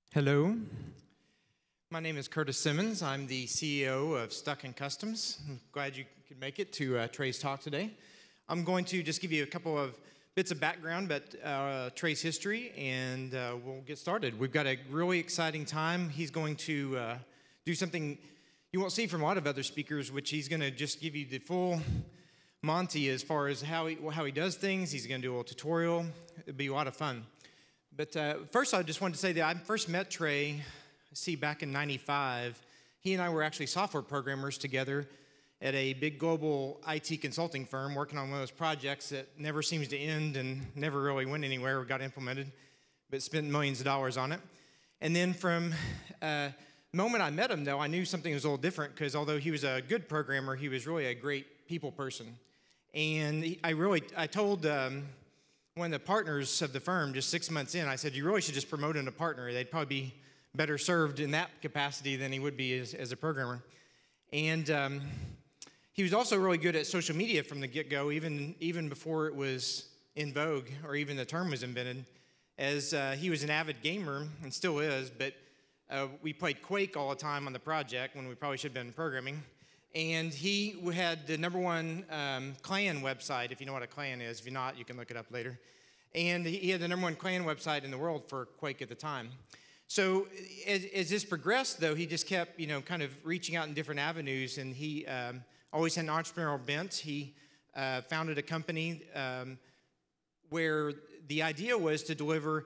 Hello, my name is Curtis Simmons. I'm the CEO of Sxsw Customs. I'm glad you could make it to Trey's talk today. I'm going to just give you a couple of bits of background about Trey's history, and we'll get started. We've got a really exciting time. He's going to do something you won't see from a lot of other speakers, which he's going to just give you the full Monty as far as how he does things. He's going to do a little tutorial. It'll be a lot of fun. But first, I just wanted to say that I first met Trey, back in '95. He and I were actually software programmers together at a big global IT consulting firm working on one of those projects that never seems to end and never really went anywhere or got implemented, but spent millions of dollars on it. And then from the moment I met him, though, I knew something was a little different because although he was a good programmer, he was really a great people person. And I told one of the partners of the firm just 6 months in, I said, you really should just promote him to partner. They'd probably be better served in that capacity than he would be as a programmer. And he was also really good at social media from the get-go, even before it was in vogue or even the term was invented, as he was an avid gamer and still is, but we played Quake all the time on the project when we probably should have been programming. And he had the #1 clan website, if you know what a clan is. If you're not, you can look it up later. And he had the #1 clan website in the world for Quake at the time. So as this progressed, though, he just kept, kind of reaching out in different avenues, and he always had an entrepreneurial bent. He founded a company where the idea was to deliver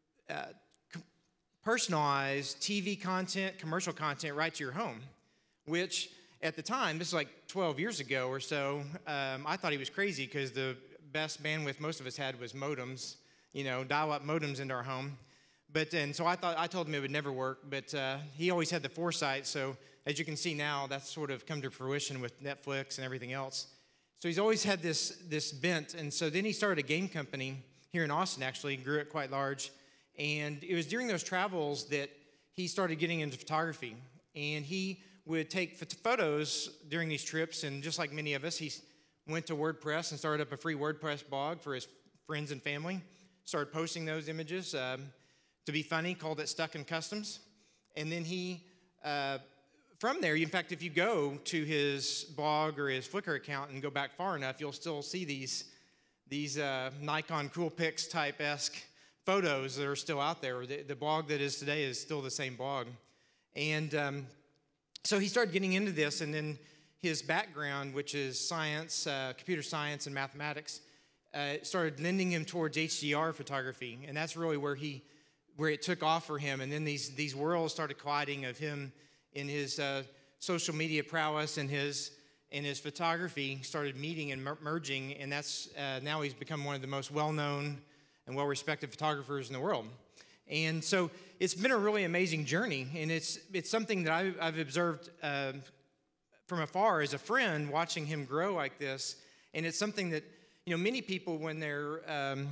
personalized TV content, commercial content right to your home, which at the time, this is like 12 years ago or so, I thought he was crazy because the best bandwidth most of us had was modems, dial-up modems into our home. And so I told him it would never work, but he always had the foresight. So as you can see now, that's sort of come to fruition with Netflix and everything else. So he's always had this bent. And so then he started a game company here in Austin, actually, grew it quite large. And it was during those travels that he started getting into photography. And he would take photos during these trips, and just like many of us, he went to WordPress and started up a free WordPress blog for his friends and family, started posting those images to be funny, called it Sxsw Customs. And then he, from there, in fact, if you go to his blog or his Flickr account and go back far enough, you'll still see these Nikon Cool Pics type-esque photos that are still out there. The blog that is today is still the same blog. And so he started getting into this, and then his background, which is science, computer science and mathematics, started lending him towards HDR photography, and that's really where it took off for him. And then these worlds started colliding of him in his social media prowess and his photography started meeting and merging, and that's now he's become one of the most well-known and well-respected photographers in the world. And so it's been a really amazing journey, and it's something that I've observed from afar as a friend, watching him grow like this. And it's something that, many people when they're,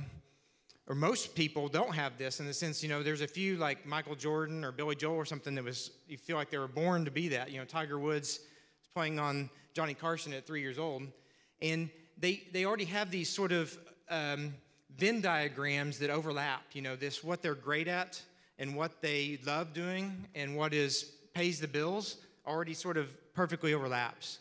or most people don't have this in the sense, there's a few like Michael Jordan or Billy Joel or something that you feel like they were born to be that. Tiger Woods was playing on Johnny Carson at 3 years old. And they already have these sort of Venn diagrams that overlap, what they're great at and what they love doing and what pays the bills already sort of perfectly overlaps.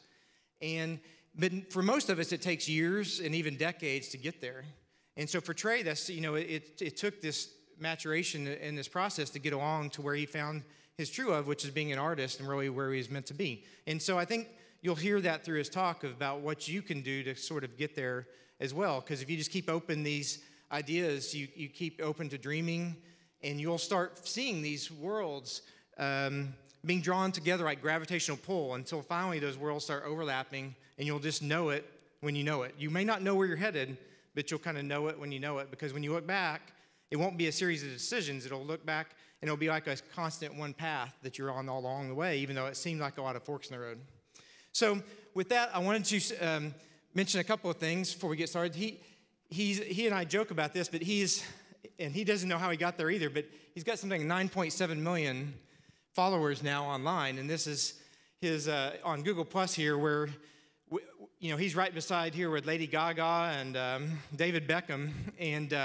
But for most of us, it takes years and even decades to get there. And so for Trey, that's, it took this maturation in this process to get along to where he found his true love, which is being an artist and really where he's meant to be. And so I think you'll hear that through his talk about what you can do to sort of get there as well, because if you just keep open these ideas, you keep open to dreaming, and you'll start seeing these worlds being drawn together like gravitational pull until finally those worlds start overlapping, and you'll just know it when you know it. You may not know where you're headed, but you'll kind of know it when you know it, because when you look back, it won't be a series of decisions. It'll look back, and it'll be like a constant one path that you're on all along the way, even though it seemed like a lot of forks in the road. So with that, I wanted to mention a couple of things before we get started. He and I joke about this, but and he doesn't know how he got there either, but he's got something like 9.7 million followers now online, and this is his on Google Plus here, where he's right beside here with Lady Gaga and David Beckham, and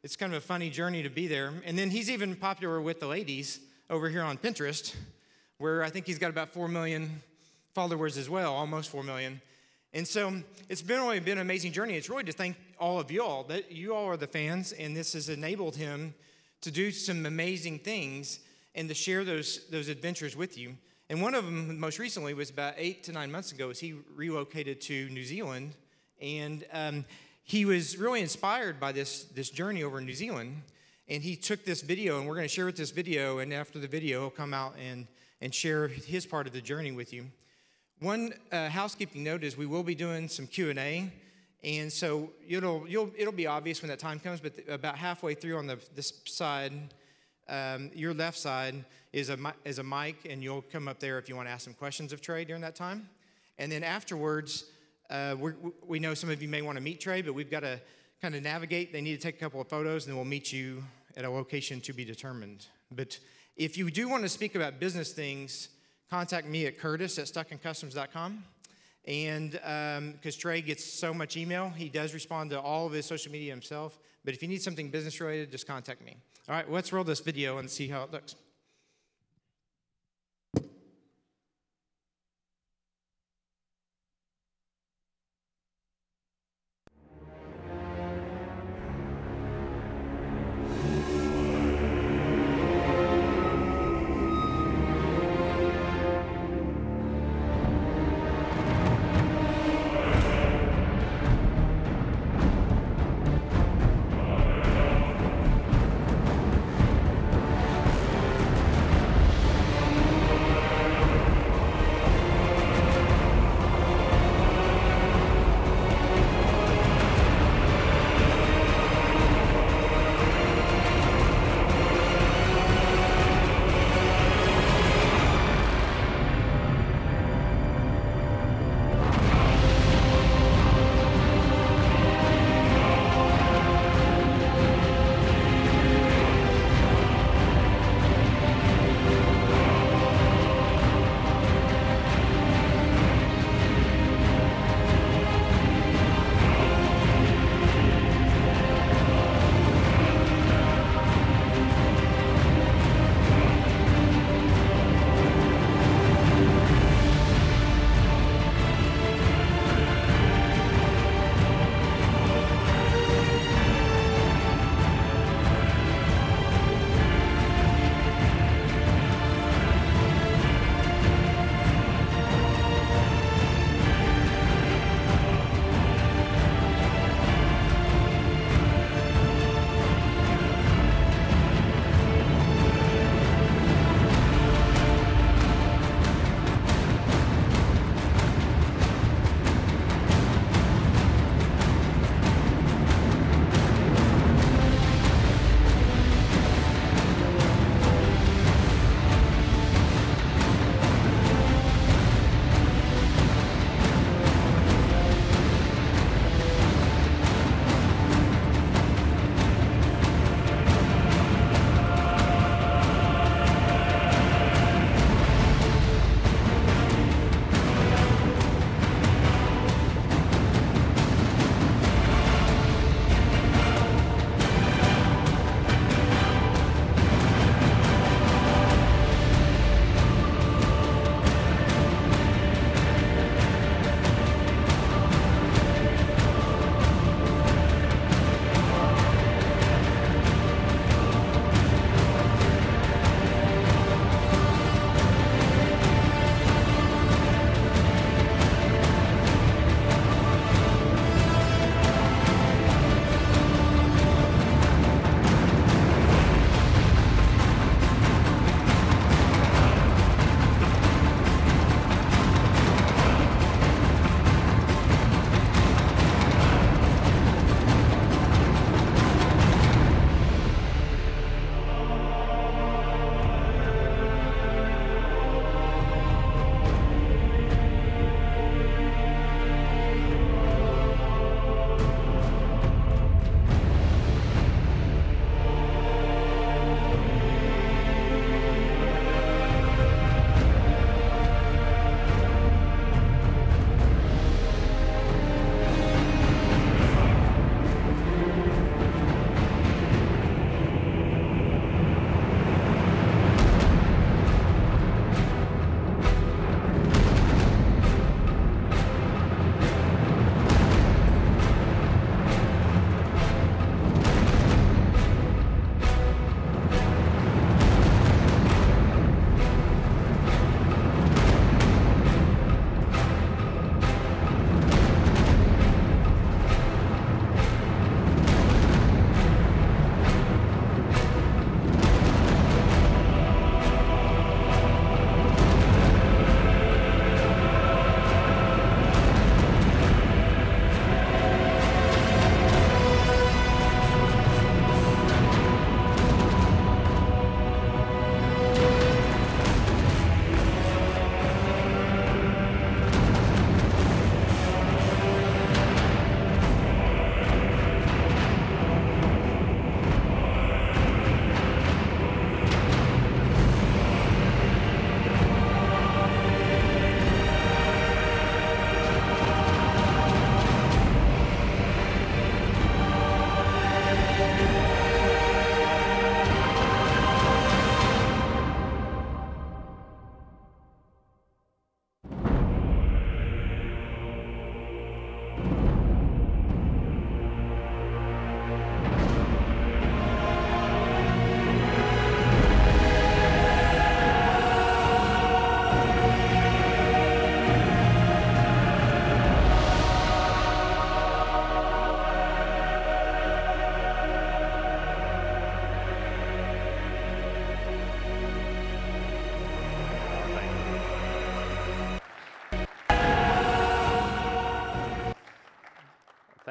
it's kind of a funny journey to be there. And then he's even popular with the ladies over here on Pinterest, where I think he's got about 4 million followers as well, almost 4 million. And so it's really been an amazing journey. It's really to thank all of y'all, that you all are the fans, and this has enabled him to do some amazing things and to share those adventures with you. And one of them, most recently, was about 8 to 9 months ago, as he relocated to New Zealand. And he was really inspired by this journey over in New Zealand. And he took this video, and we're going to share with this video. And after the video, he'll come out and share his part of the journey with you. One housekeeping note is we will be doing some Q&A. And so it'll be obvious when that time comes, but about halfway through on this side, your left side is a mic, and you'll come up there if you want to ask some questions of Trey during that time. And then afterwards, we know some of you may want to meet Trey, but we've got to kind of navigate. They need to take a couple of photos, and then we'll meet you at a location to be determined. But if you do want to speak about business things, contact me at curtis@stuckincustoms.com. And because Trey gets so much email, he does respond to all of his social media himself. But if you need something business related, just contact me. All right, let's roll this video and see how it looks.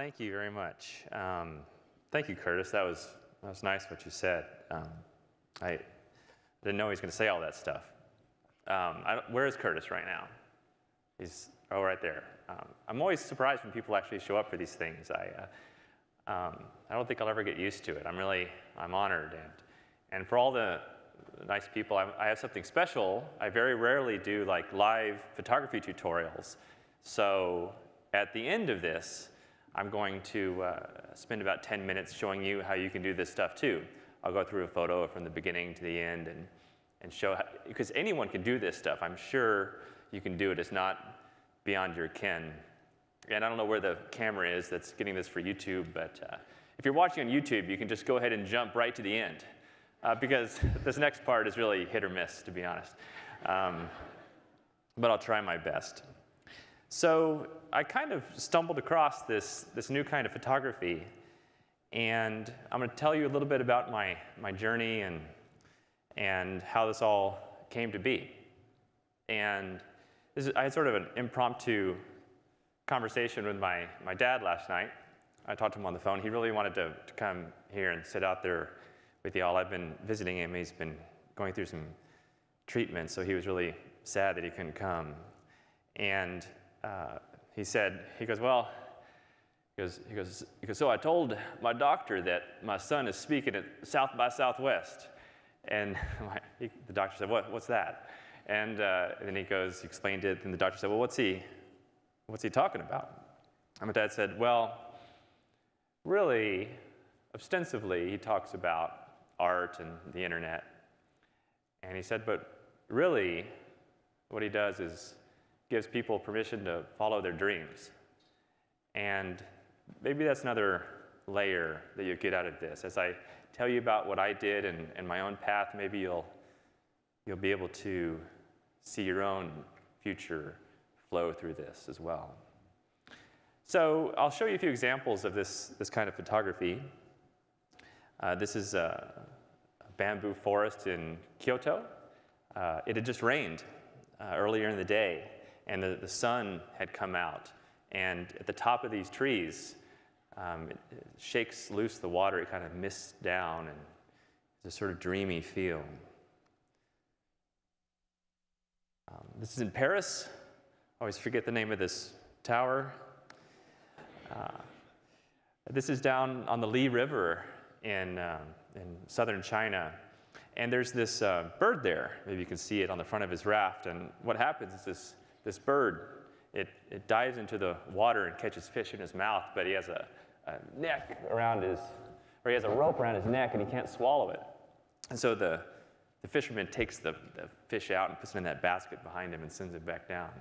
thank you very much. Thank you, Curtis. That was nice what you said. I didn't know he was going to say all that stuff. Where is Curtis right now? He's right there. I'm always surprised when people actually show up for these things. I don't think I'll ever get used to it. I'm honored, and for all the nice people, I have something special. I very rarely do like live photography tutorials. So at the end of this, I'm going to spend about 10 minutes showing you how you can do this stuff too. I'll go through a photo from the beginning to the end and show how, because anyone can do this stuff. I'm sure you can do it. It's not beyond your ken. And I don't know where the camera is that's getting this for YouTube, but if you're watching on YouTube, you can just go ahead and jump right to the end because this next part is really hit or miss, to be honest. But I'll try my best. So I kind of stumbled across this new kind of photography, and I'm going to tell you a little bit about my journey and how this all came to be. And I had sort of an impromptu conversation with my dad last night. I talked to him on the phone. He really wanted to come here and sit out there with y'all. I've been visiting him. He's been going through some treatment, so he was really sad that he couldn't come. And he goes, so I told my doctor that my son is speaking at South by Southwest. And the doctor said, what's that? And then he explained it, and the doctor said, well, what's he talking about? And my dad said, well, really, ostensibly, he talks about art and the internet. And he said, but really, what he does is gives people permission to follow their dreams. And maybe that's another layer that you get out of this. As I tell you about what I did and my own path, maybe you'll be able to see your own future flow through this as well. So I'll show you a few examples of this kind of photography. This is a bamboo forest in Kyoto. It had just rained earlier in the day, and the sun had come out. And at the top of these trees, it shakes loose the water. It kind of mists down, and it's a sort of dreamy feel. This is in Paris. I always forget the name of this tower. This is down on the Li River in southern China. And there's this bird there. Maybe you can see it on the front of his raft. And what happens is this bird, it dives into the water and catches fish in his mouth, but he has a neck around or he has a rope around his neck, and he can't swallow it. And so the fisherman takes the fish out and puts it in that basket behind him and sends it back down.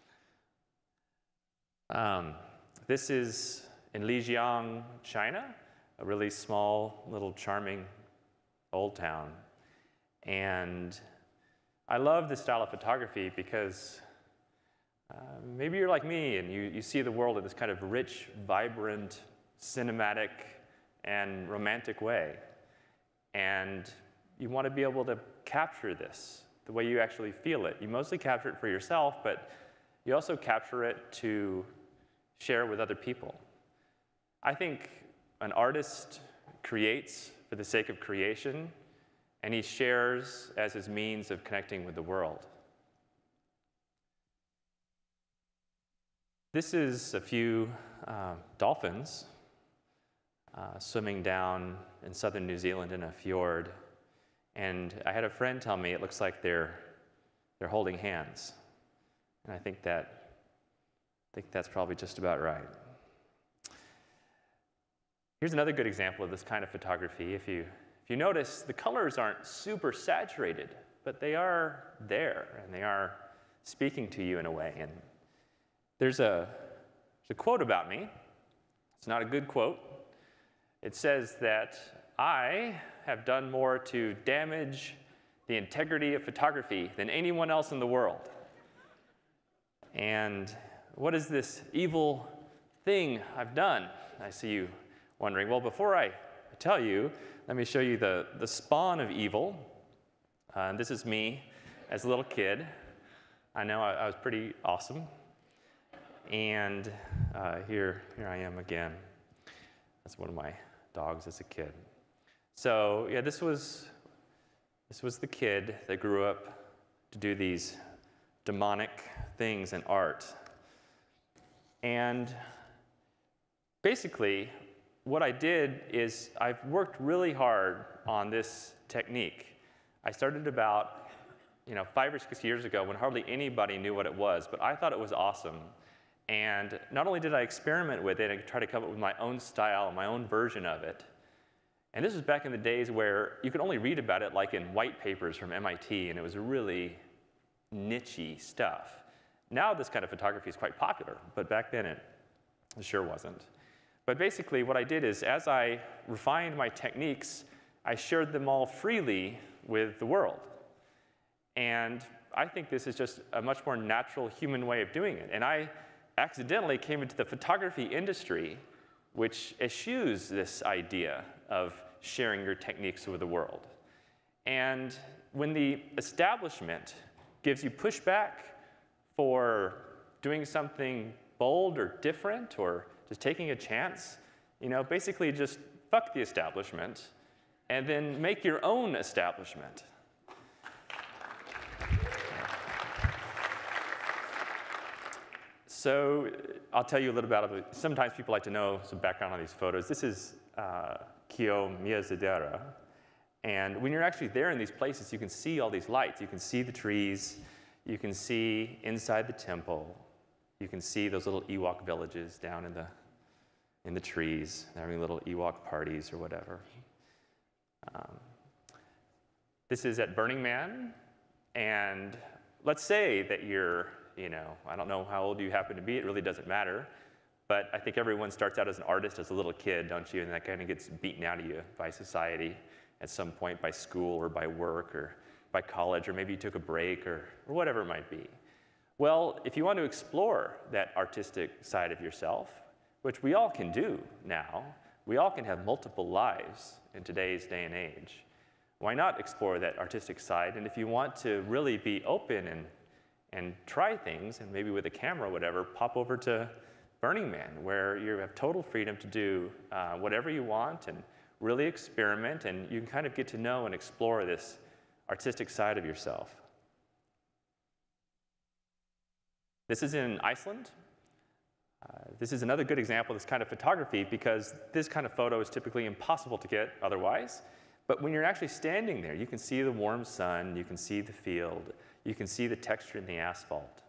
This is in Lijiang, China, a really small, little, charming old town. And I love this style of photography because maybe you're like me and you see the world in this kind of rich, vibrant, cinematic, and romantic way. And you want to be able to capture this the way you actually feel it. You mostly capture it for yourself, but you also capture it to share with other people. I think an artist creates for the sake of creation, and he shares as his means of connecting with the world. This is a few dolphins swimming down in southern New Zealand in a fjord. And I had a friend tell me it looks like they're holding hands. And I think that's probably just about right. Here's another good example of this kind of photography. If you notice, the colors aren't super saturated, but they are there, and they are speaking to you in a way. And there's a quote about me. It's not a good quote. It says that I have done more to damage the integrity of photography than anyone else in the world. And what is this evil thing I've done? I see you wondering. Well, before I tell you, let me show you the spawn of evil. This is me as a little kid. I know I was pretty awesome. And here I am again. That's one of my dogs as a kid. So yeah, this was the kid that grew up to do these demonic things in art. And basically, what I did is I've worked really hard on this technique. I started about 5 or 6 years ago when hardly anybody knew what it was, but I thought it was awesome. And not only did I experiment with it and try to come up with my own style, my own version of it, and this was back in the days where you could only read about it like in white papers from MIT, and it was really niche-y stuff. Now this kind of photography is quite popular, but back then it sure wasn't. But basically what I did is, as I refined my techniques, I shared them all freely with the world. And I think this is just a much more natural human way of doing it. And I accidentally came into the photography industry, which eschews this idea of sharing your techniques with the world. And when the establishment gives you pushback for doing something bold or different or just taking a chance, basically just fuck the establishment and then make your own establishment. So I'll tell you a little about it. Sometimes people like to know some background on these photos. This is Kyo Miyazadera. And when you're actually there in these places, you can see all these lights. You can see the trees. You can see inside the temple. You can see those little Ewok villages down in the trees. They're having little Ewok parties or whatever. This is at Burning Man. And let's say that you're, I don't know how old you happen to be. It really doesn't matter. But I think everyone starts out as an artist as a little kid, don't you? And that kind of gets beaten out of you by society at some point, by school or by work or by college, or maybe you took a break or whatever it might be. Well, if you want to explore that artistic side of yourself, which we all can do now, we all can have multiple lives in today's day and age. Why not explore that artistic side? And if you want to really be open and try things, and maybe with a camera or whatever, pop over to Burning Man, where you have total freedom to do whatever you want and really experiment, and you can kind of get to know and explore this artistic side of yourself. This is in Iceland. This is another good example of this kind of photography, because this kind of photo is typically impossible to get otherwise. But when you're actually standing there, you can see the warm sun, you can see the field, you can see the texture in the asphalt.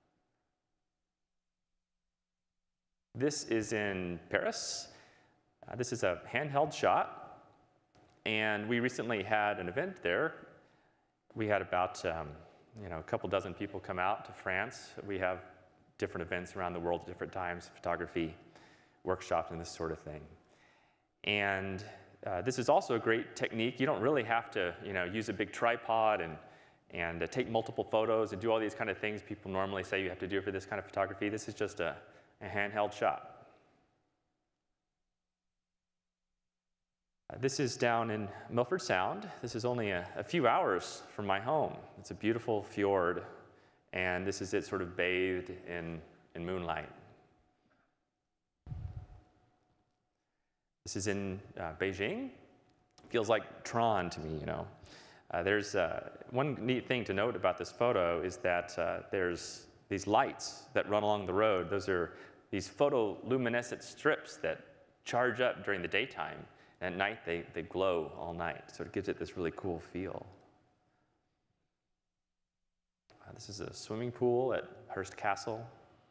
This is in Paris. This is a handheld shot, and we recently had an event there. We had about a couple dozen people come out to France. We have different events around the world at different times, photography, workshops, and this sort of thing. And this is also a great technique. You don't really have to use a big tripod and take multiple photos and do all these kind of things people normally say you have to do for this kind of photography. This is just a handheld shot. This is down in Milford Sound. This is only a few hours from my home. It's a beautiful fjord, and this is it sort of bathed in moonlight. This is in Beijing. Feels like Tron to me, There's one neat thing to note about this photo is that there's these lights that run along the road. Those are these photoluminescent strips that charge up during the daytime. At night, they glow all night, so it gives it this really cool feel. This is a swimming pool at Hearst Castle.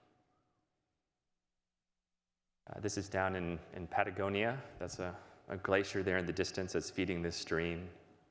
This is down in Patagonia. That's a glacier there in the distance that's feeding this stream.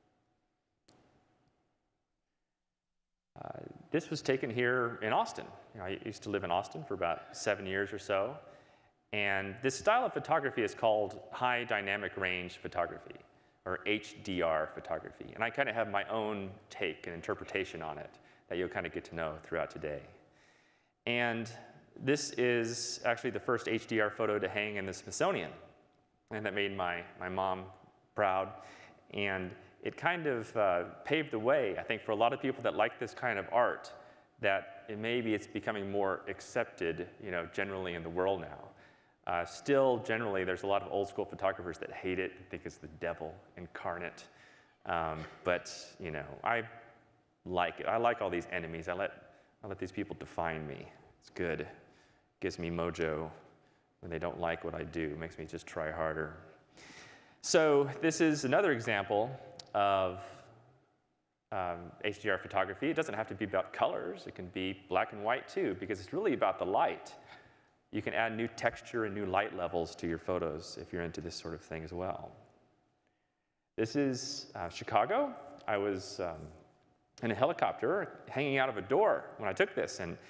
This was taken here in Austin. I used to live in Austin for about 7 years or so. And this style of photography is called high dynamic range photography, or HDR photography. And I kind of have my own take and interpretation on it that you'll kind of get to know throughout today. And this is actually the first HDR photo to hang in the Smithsonian. And that made my mom proud. And it kind of paved the way, I think, for a lot of people that like this kind of art, that maybe it's becoming more accepted, generally in the world now. Still, generally, there's a lot of old school photographers that hate it, think it's the devil incarnate. But you know, I like it. I like all these enemies. I let these people define me. It's good. Gives me mojo when they don't like what I do. Makes me just try harder. So this is another example of HDR photography. It doesn't have to be about colors. It can be black and white too, because it's really about the light. You can add new texture and new light levels to your photos if you're into this sort of thing as well. This is Chicago. I was in a helicopter hanging out of a door when I took this, and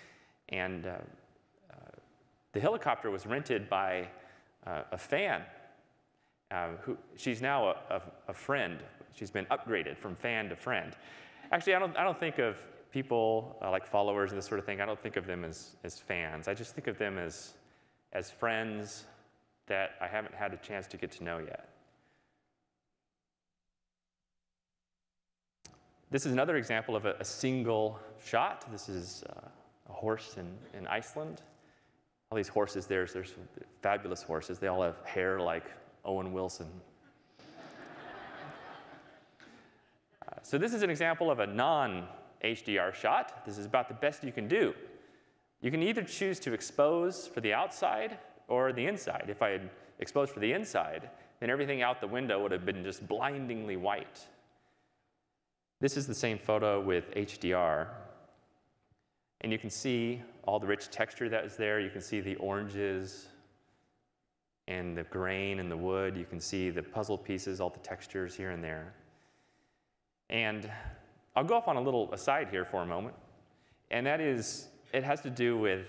the helicopter was rented by a fan. She's now a friend. She's been upgraded from fan to friend. Actually, I don't think of people like followers and this sort of thing. I don't think of them as fans. I just think of them as friends that I haven't had a chance to get to know yet. This is another example of a single shot. This is a horse in Iceland. All these horses there's fabulous horses. They all have hair like Owen Wilson. So this is an example of a non-HDR shot. This is about the best you can do. You can either choose to expose for the outside or the inside. If I had exposed for the inside, then everything out the window would have been just blindingly white. This is the same photo with HDR. And you can see all the rich texture that is there. You can see the oranges and the grain and the wood. You can see the puzzle pieces, all the textures here and there. And I'll go off on a little aside here for a moment. And that is, it has to do with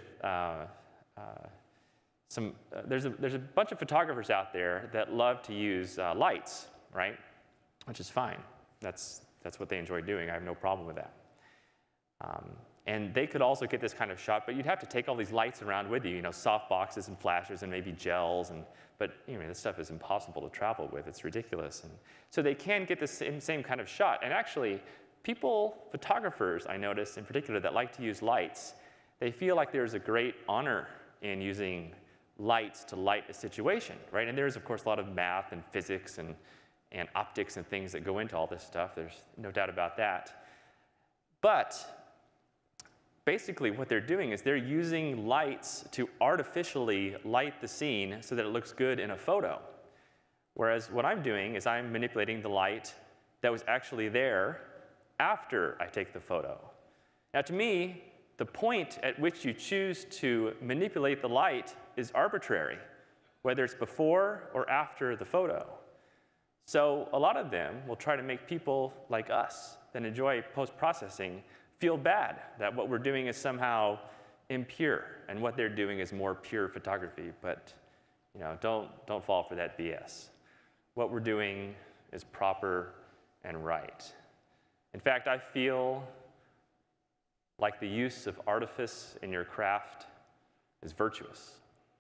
there's a bunch of photographers out there that love to use lights, right? Which is fine. That's what they enjoy doing. I have no problem with that. And they could also get this kind of shot, but you'd have to take all these lights around with you, soft boxes and flashes and maybe gels, but this stuff is impossible to travel with. It's ridiculous. And so they can get the same kind of shot. And actually, photographers, I notice in particular, that like to use lights, they feel like there's a great honor in using lights to light a situation, right? And there's, of course, a lot of math and physics and optics and things that go into all this stuff. There's no doubt about that. But basically, what they're doing is they're using lights to artificially light the scene so that it looks good in a photo. Whereas what I'm doing is I'm manipulating the light that was actually there after I take the photo. Now, to me, the point at which you choose to manipulate the light is arbitrary, whether it's before or after the photo. So a lot of them will try to make people like us that enjoy post-processing feel bad that what we're doing is somehow impure and what they're doing is more pure photography. But don't fall for that BS. What we're doing is proper and right. In fact, I feel like the use of artifice in your craft is virtuous.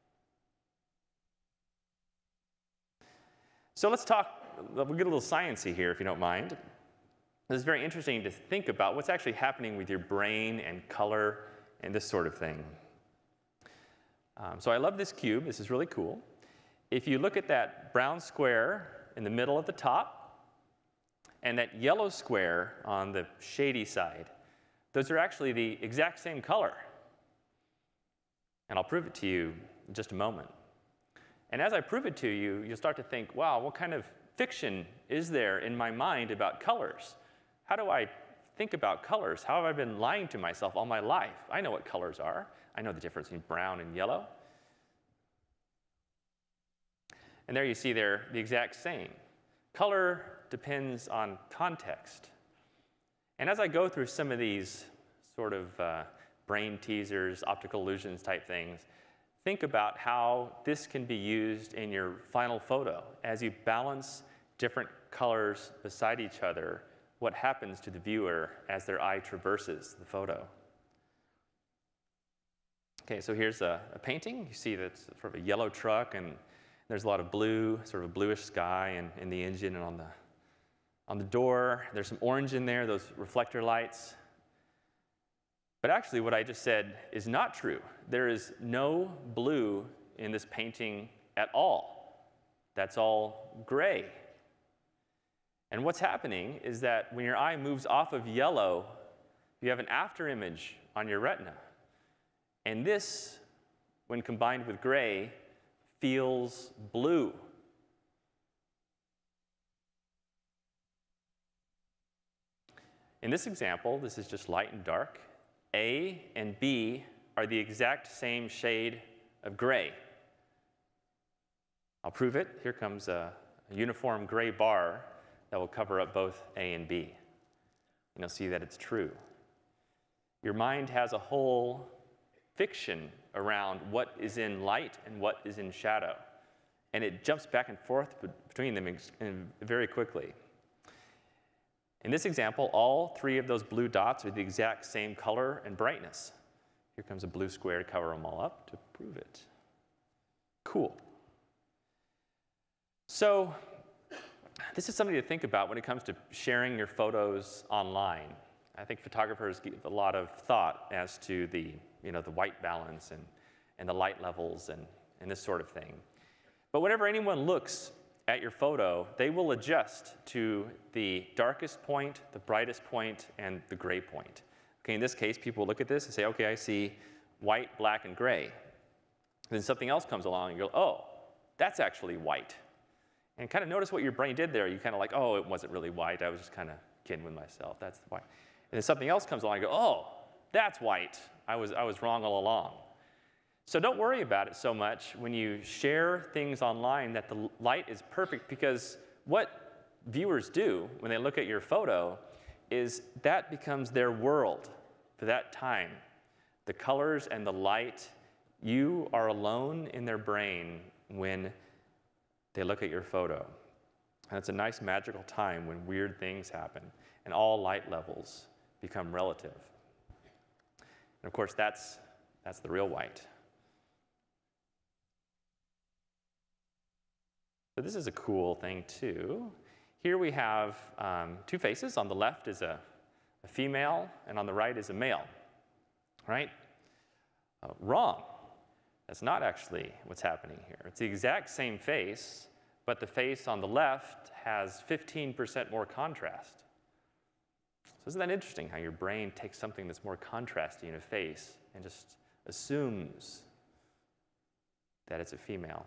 So let's we'll get a little sciencey here if you don't mind. This is very interesting to think about what's actually happening with your brain and color and this sort of thing. So I love this cube. This is really cool. If you look at that brown square in the middle at the top and that yellow square on the shady side, those are actually the exact same color. And I'll prove it to you in just a moment. And as I prove it to you, you'll start to think, wow, what kind of fiction is there in my mind about colors? How do I think about colors? How have I been lying to myself all my life? I know what colors are. I know the difference between brown and yellow. And there you see they're the exact same. Color depends on context. And as I go through some of these sort of brain teasers, optical illusions type things, think about how this can be used in your final photo. As you balance different colors beside each other, what happens to the viewer as their eye traverses the photo. Okay, so here's a painting. You see that's sort of a yellow truck, and there's a lot of blue, sort of a bluish sky in the engine and on the door. There's some orange in there, those reflector lights. But actually, what I just said is not true. There is no blue in this painting at all. That's all gray. And what's happening is that when your eye moves off of yellow, you have an after image on your retina. And this, when combined with gray, feels blue. In this example, this is just light and dark. A and B are the exact same shade of gray. I'll prove it. Here comes a uniform gray bar that will cover up both A and B. And you'll see that it's true. Your mind has a whole fiction around what is in light and what is in shadow. And it jumps back and forth between them very quickly. In this example, all three of those blue dots are the exact same color and brightness. Here comes a blue square to cover them all up to prove it. Cool. So this is something to think about when it comes to sharing your photos online. I think photographers give a lot of thought as to the white balance and the light levels and this sort of thing. But whenever anyone looks at your photo, they will adjust to the darkest point, the brightest point, and the gray point. Okay, in this case, people look at this and say, okay, I see white, black, and gray. Then something else comes along and you go, oh, that's actually white. And kind of notice what your brain did there. You kind of like, oh, it wasn't really white. I was just kind of kidding with myself. That's the white. And then something else comes along and you go, oh, that's white. I was wrong all along. So don't worry about it so much when you share things online that the light is perfect, because what viewers do when they look at your photo is that becomes their world for that time. The colors and the light, you are alone in their brain when they look at your photo. And it's a nice magical time when weird things happen and all light levels become relative. And of course, that's the real white. So this is a cool thing too. Here we have two faces. On the left is a female, and on the right is a male, right? Wrong. That's not actually what's happening here. It's the exact same face, but the face on the left has 15% more contrast. So isn't that interesting how your brain takes something that's more contrasty in a face and just assumes that it's a female?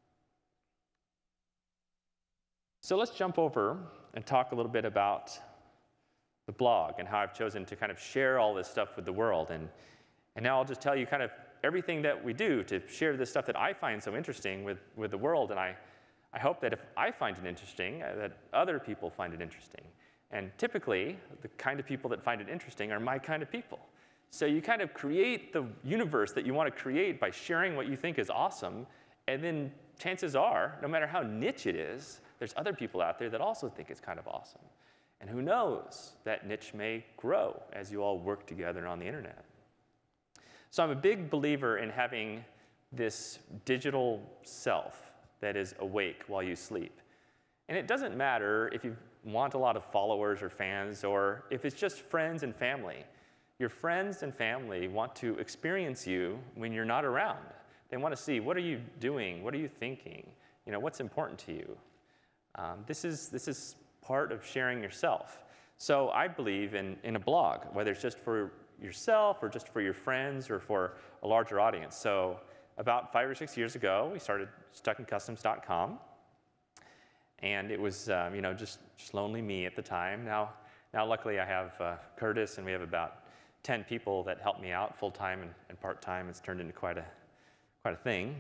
So let's jump over and talk a little bit about the blog and how I've chosen to kind of share all this stuff with the world. And now I'll just tell you kind of everything that we do to share this stuff that I find so interesting with the world. And I hope that if I find it interesting, that other people find it interesting. And typically, the kind of people that find it interesting are my kind of people. So you kind of create the universe that you want to create by sharing what you think is awesome. And then chances are, no matter how niche it is, there's other people out there that also think it's kind of awesome. And who knows, that niche may grow as you all work together on the internet. So I'm a big believer in having this digital self that is awake while you sleep. And it doesn't matter if you want a lot of followers or fans, or if it's just friends and family. Your friends and family want to experience you when you're not around. They want to see, what are you doing? What are you thinking? What's important to you? This is part of sharing yourself. So I believe in a blog, whether it's just for yourself or just for your friends or for a larger audience. So about 5 or 6 years ago, we started StuckInCustoms.com. And it was just lonely me at the time. Now luckily I have Curtis, and we have about 10 people that help me out full-time and part-time. It's turned into quite a thing.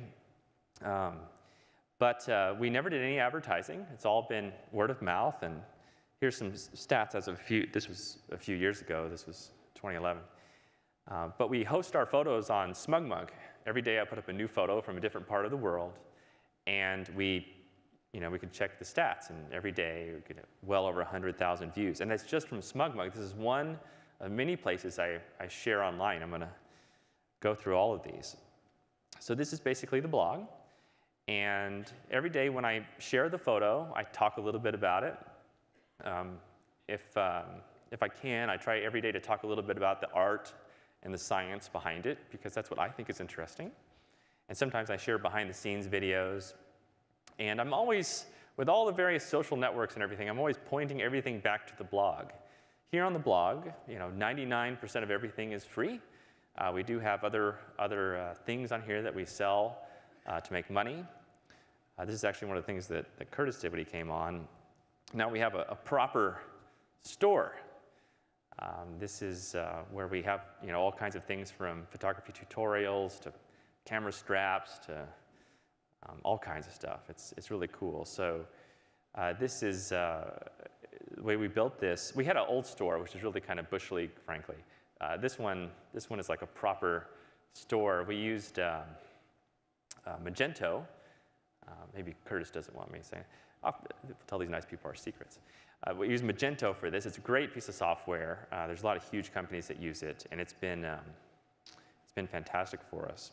But we never did any advertising. It's all been word of mouth. And here's some stats as of this was a few years ago. This was 2011. But we host our photos on SmugMug. Every day I put up a new photo from a different part of the world. And we can check the stats. And every day we get well over 100,000 views. And that's just from SmugMug. This is one of many places I share online. I'm going to go through all of these. So this is basically the blog. And every day when I share the photo, I talk a little bit about it. If I can, I try every day to talk a little bit about the art and the science behind it, because that's what I think is interesting. And sometimes I share behind-the-scenes videos. And I'm always, with all the various social networks and everything, I'm always pointing everything back to the blog. Here on the blog, 99% of everything is free. We do have other things on here that we sell to make money. This is actually one of the things that Curtis did when he came on. Now we have a proper store. This is where we have all kinds of things from photography tutorials to camera straps to all kinds of stuff. It's really cool. So this is the way we built this. We had an old store, which is really kind of bush league, frankly. This one is like a proper store. We used Magento. Maybe Curtis doesn't want me saying. I'll tell these nice people our secrets. We use Magento for this. It's a great piece of software. There's a lot of huge companies that use it, and it's been fantastic for us.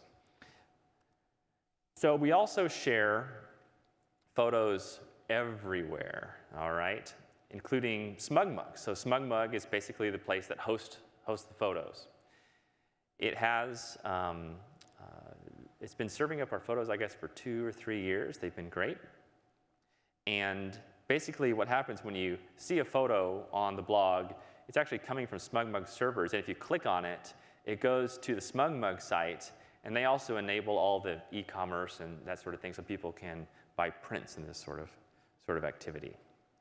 So we also share photos everywhere, all right, including SmugMug. So SmugMug is basically the place that hosts the photos. It has, it's been serving up our photos, I guess, for 2 or 3 years. They've been great. And basically what happens when you see a photo on the blog, it's actually coming from SmugMug servers. And if you click on it, it goes to the SmugMug site. And they also enable all the e-commerce and that sort of thing so people can buy prints in this sort of activity.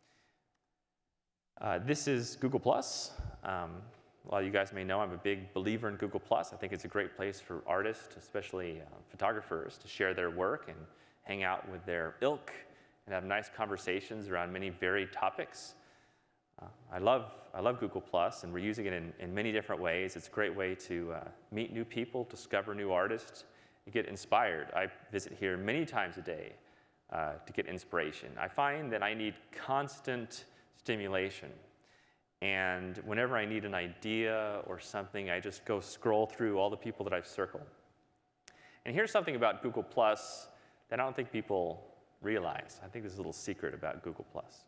This is Google+. A lot of you guys may know I'm a big believer in Google+. I think it's a great place for artists, especially photographers, to share their work and hang out with their ilk and have nice conversations around many varied topics. I love Google+, and we're using it in many different ways. It's a great way to meet new people, discover new artists, and get inspired. I visit here many times a day to get inspiration. I find that I need constant stimulation. And whenever I need an idea or something, I just go scroll through all the people that I've circled. And here's something about Google+ that I don't think people realize. I think there's a little secret about Google+.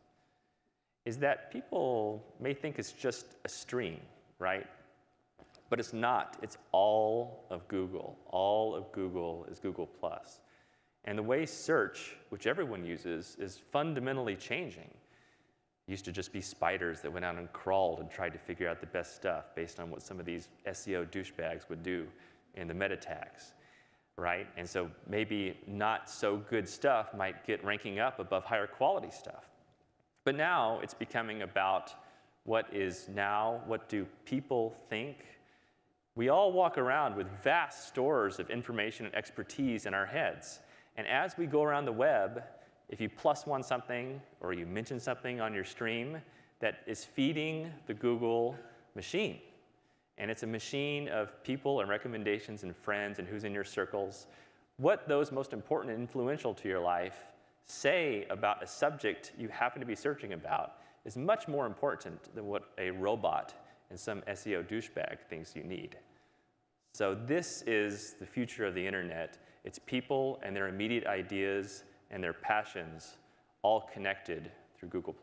Is that people may think it's just a stream, right? But it's not. It's all of Google. All of Google is Google+. And the way search, which everyone uses, is fundamentally changing. It used to just be spiders that went out and crawled and tried to figure out the best stuff based on what some of these SEO douchebags would do in the meta tags, right? And so maybe not so good stuff might get ranking up above higher quality stuff. But now it's becoming about what is now, what do people think? We all walk around with vast stores of information and expertise in our heads. And as we go around the web, if you +1 something or you mention something on your stream, that is feeding the Google machine. And it's a machine of people and recommendations and friends and who's in your circles. What those most important and influential to your life say about a subject you happen to be searching about is much more important than what a robot and some SEO douchebag thinks you need. So this is the future of the internet. It's people and their immediate ideas and their passions all connected through Google+.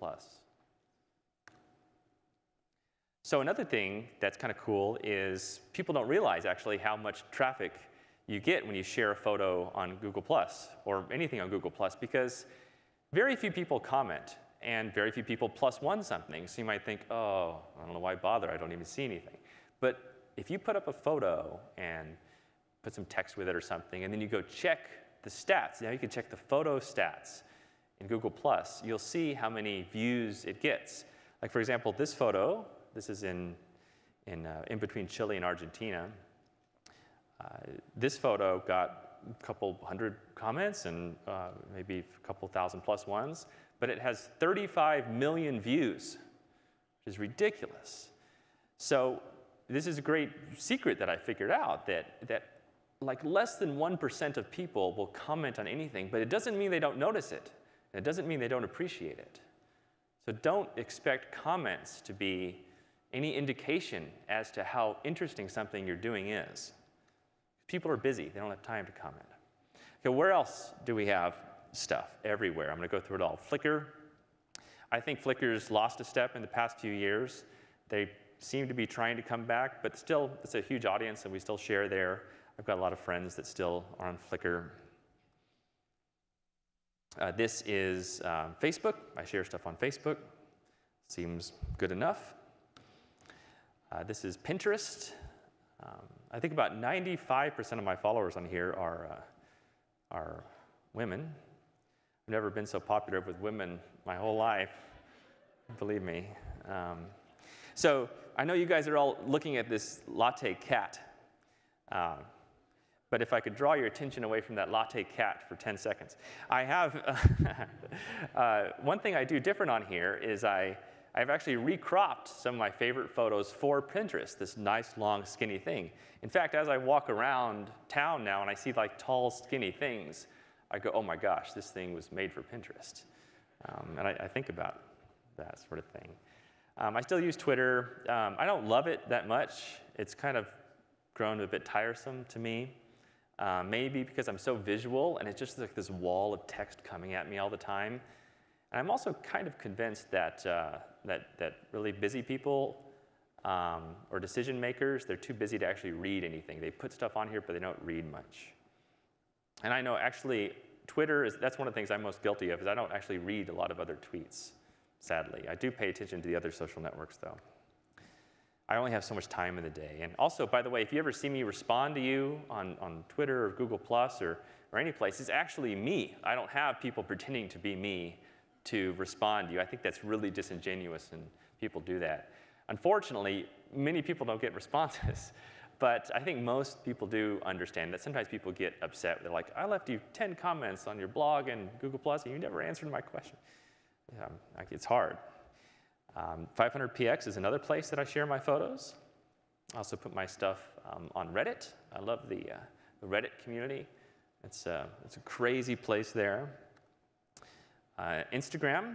So another thing that's kind of cool is people don't realize actually how much traffic you get when you share a photo on Google+, or anything on Google+, because very few people comment, and very few people +1 something. So you might think, oh, I don't know why bother, I don't even see anything. But if you put up a photo and put some text with it or something, and then you go check the stats, now you can check the photo stats in Google+, you'll see how many views it gets. Like for example, this photo, this is in between Chile and Argentina. This photo got a couple hundred comments and maybe a couple thousand +1s, but it has 35 million views, which is ridiculous. So this is a great secret that I figured out, that like less than 1% of people will comment on anything, but it doesn't mean they don't notice it. And it doesn't mean they don't appreciate it. So don't expect comments to be any indication as to how interesting something you're doing is. People are busy. They don't have time to comment. Okay, where else do we have stuff? Everywhere. I'm going to go through it all. Flickr. I think Flickr's lost a step in the past few years. They seem to be trying to come back, but still, it's a huge audience, and we still share there. I've got a lot of friends that still are on Flickr. This is Facebook. I share stuff on Facebook. Seems good enough. This is Pinterest. I think about 95% of my followers on here are women. I've never been so popular with women my whole life, believe me. So I know you guys are all looking at this latte cat. But if I could draw your attention away from that latte cat for 10 seconds. I have, one thing I do different on here is I've actually recropped some of my favorite photos for Pinterest, this nice, long, skinny thing. In fact, as I walk around town now and I see like tall, skinny things, I go, oh my gosh, this thing was made for Pinterest. And I think about that sort of thing. I still use Twitter. I don't love it that much. It's kind of grown a bit tiresome to me. Maybe because I'm so visual and it's just like this wall of text coming at me all the time. And I'm also kind of convinced that, that really busy people or decision makers, they're too busy to actually read anything. They put stuff on here, but they don't read much. And I know actually Twitter that's one of the things I'm most guilty of, is I don't actually read a lot of other tweets, sadly. I do pay attention to the other social networks, though. I only have so much time in the day. And also, by the way, if you ever see me respond to you on Twitter or Google Plus or any place, it's actually me. I don't have people pretending to be me to respond to you. I think that's really disingenuous, and people do that. Unfortunately, many people don't get responses. But I think most people do understand that sometimes people get upset. They're like, I left you 10 comments on your blog and Google Plus, and you never answered my question. It's hard. 500px is another place that I share my photos. I also put my stuff on Reddit. I love the Reddit community. It's a crazy place there. Instagram.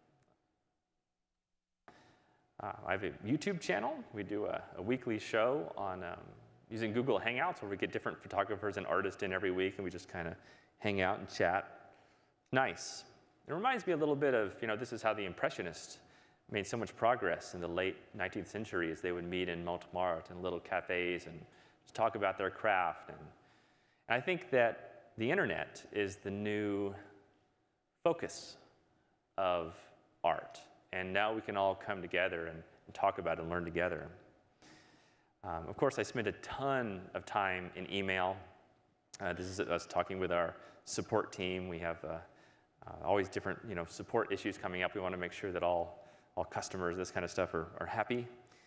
I have a YouTube channel. We do a weekly show on using Google Hangouts, where we get different photographers and artists in every week, and we just kind of hang out and chat. Nice. It reminds me a little bit of, this is how the Impressionists made so much progress in the late 19th century, as they would meet in Montmartre and little cafes and just talk about their craft. And I think that the internet is the new focus of art. And now we can all come together and talk about it and learn together. Of course, I spend a ton of time in email. This is us talking with our support team. We have always different support issues coming up. We want to make sure that all customers, this kind of stuff, are happy.